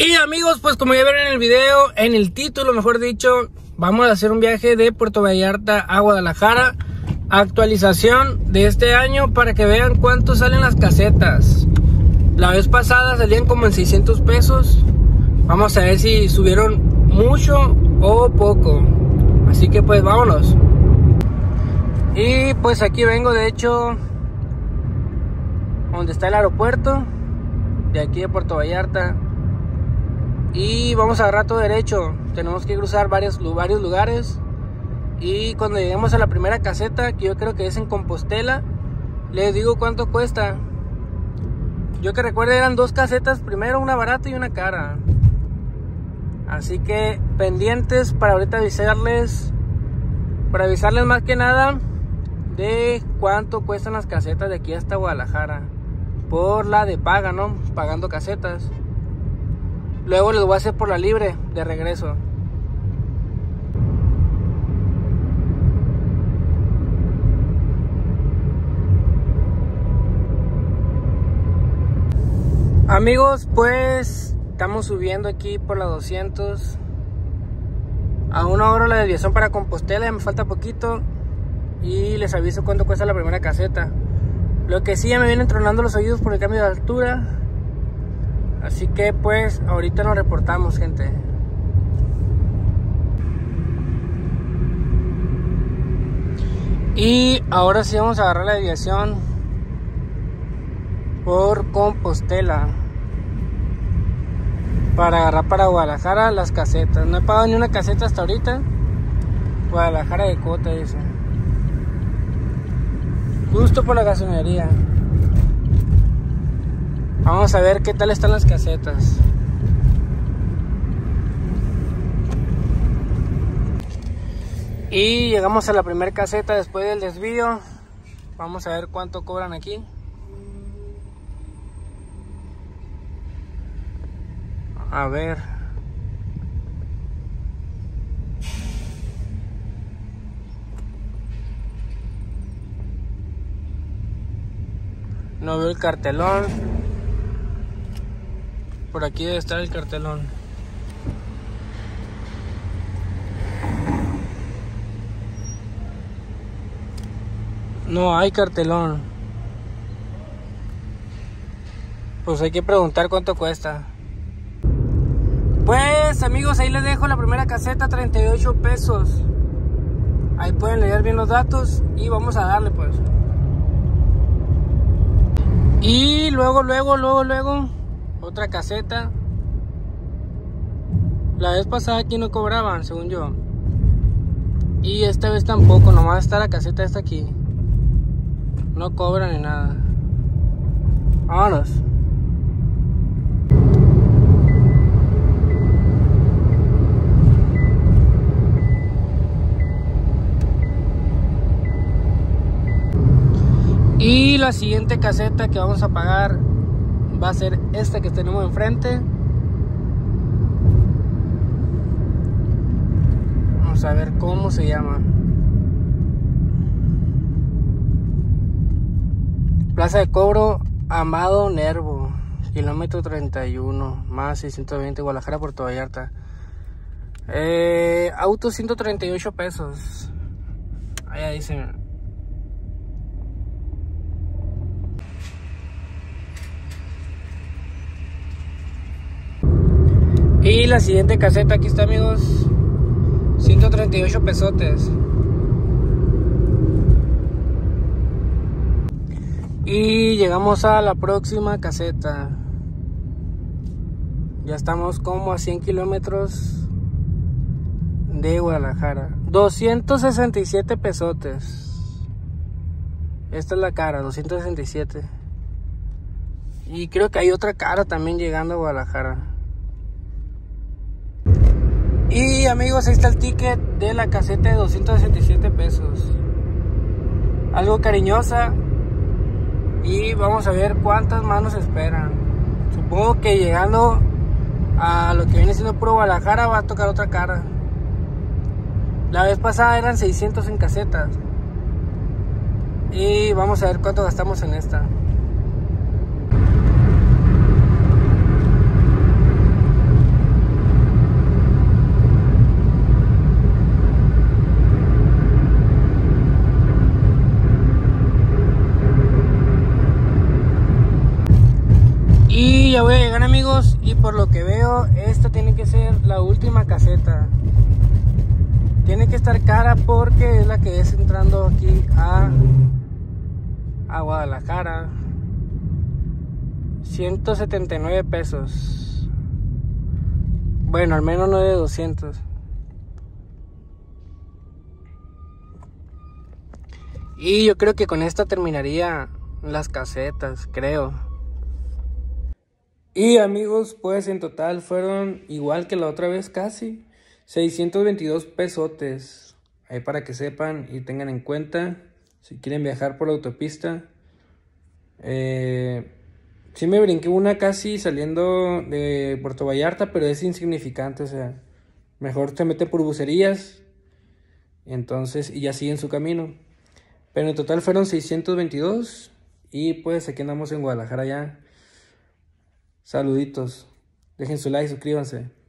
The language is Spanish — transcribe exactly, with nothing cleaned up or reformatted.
Y amigos, pues como ya vieron en el video, en el título mejor dicho, vamos a hacer un viaje de Puerto Vallarta a Guadalajara. Actualización de este año para que vean cuánto salen las casetas. La vez pasada salían como en seiscientos pesos. Vamos a ver si subieron mucho o poco. Así que pues vámonos. Y pues aquí vengo, de hecho, donde está el aeropuerto de aquí de Puerto Vallarta. Y vamos a agarrar todo derecho. Tenemos que cruzar varios, varios lugares. Y cuando lleguemos a la primera caseta, que yo creo que es en Compostela, les digo cuánto cuesta. Yo que recuerdo eran dos casetas, primero una barata y una cara. Así que pendientes para ahorita avisarles, para avisarles más que nada de cuánto cuestan las casetas de aquí hasta Guadalajara. Por la de paga, ¿no? Pagando casetas. Luego les voy a hacer por la libre de regreso. Amigos, pues estamos subiendo aquí por la doscientos. A una hora la desviación para Compostela, ya me falta poquito. Y les aviso cuánto cuesta la primera caseta. Lo que sí, ya me vienen tronando los oídos por el cambio de altura. Así que pues ahorita nos reportamos, gente. Y ahora sí vamos a agarrar la desviación por Compostela para agarrar para Guadalajara las casetas. No he pagado ni una caseta hasta ahorita. Guadalajara de cuota, dice. Justo por la gasolinería. Vamos a ver qué tal están las casetas. Y llegamos a la primera caseta después del desvío. Vamos a ver cuánto cobran aquí. A ver. No veo el cartelón. Por aquí debe estar el cartelón. No hay cartelón. Pues hay que preguntar cuánto cuesta. Pues amigos, ahí les dejo la primera caseta, treinta y ocho pesos. Ahí pueden leer bien los datos y vamos a darle pues. Y luego, luego, luego, luego otra caseta. La vez pasada aquí no cobraban, según yo. Y esta vez tampoco, nomás está la caseta esta aquí. No cobran ni nada. Vámonos. Y la siguiente caseta que vamos a pagar va a ser esta que tenemos enfrente. Vamos a ver cómo se llama. Plaza de cobro Amado Nervo, kilómetro treinta y uno, más seiscientos veinte, Guadalajara, Puerto Vallarta. Eh, auto ciento treinta y ocho pesos. Allá dicen. Y la siguiente caseta, aquí está amigos, ciento treinta y ocho pesotes. Y llegamos a la próxima caseta. Ya estamos como a cien kilómetros de Guadalajara. doscientos sesenta y siete pesotes. Esta es la cara, doscientos sesenta y siete. Y creo que hay otra cara también llegando a Guadalajara. Y amigos, ahí está el ticket de la caseta de doscientos sesenta y siete pesos. Algo cariñosa. Y vamos a ver cuántas más nos esperan. Supongo que llegando a lo que viene siendo puro Guadalajara va a tocar otra cara. La vez pasada eran seiscientos en casetas. Y vamos a ver cuánto gastamos en esta. por lo que veo, esta tiene que ser la última caseta. Tiene que estar cara porque es la que es entrando aquí a, a Guadalajara. ciento setenta y nueve pesos. Bueno, al menos no de doscientos. Y yo creo que con esta terminaría las casetas, creo. Y amigos, pues en total fueron igual que la otra vez casi. seiscientos veintidós pesotes. Ahí para que sepan y tengan en cuenta. Si quieren viajar por la autopista. Eh, sí me brinqué una casi saliendo de Puerto Vallarta, pero es insignificante. O sea, mejor se mete por bucerías. Entonces, y ya siguen su camino. Pero en total fueron seiscientos veintidós. Y pues aquí andamos en Guadalajara ya. Saluditos. Dejen su like, suscríbanse.